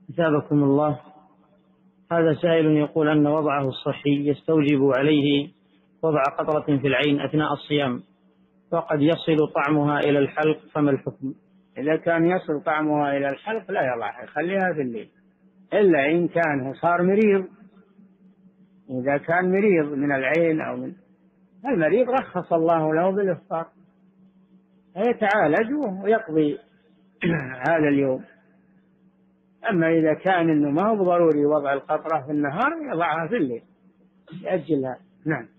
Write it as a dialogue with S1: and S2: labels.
S1: أثابكم الله. هذا سائل يقول أن وضعه الصحي يستوجب عليه وضع قطرة في العين أثناء الصيام، وقد يصل طعمها إلى الحلق، فما الحكم؟
S2: إذا كان يصل طعمها إلى الحلق لا يضعها، يخليها في الليل، إلا إن كان صار مريض. إذا كان مريض من العين أو من المريض رخص الله له بالإفطار، يتعالج ويقضي هذا اليوم. أما إذا كان إنه ما هو ضروري وضع القطرة في النهار يضعها في الليل، يأجلها. نعم.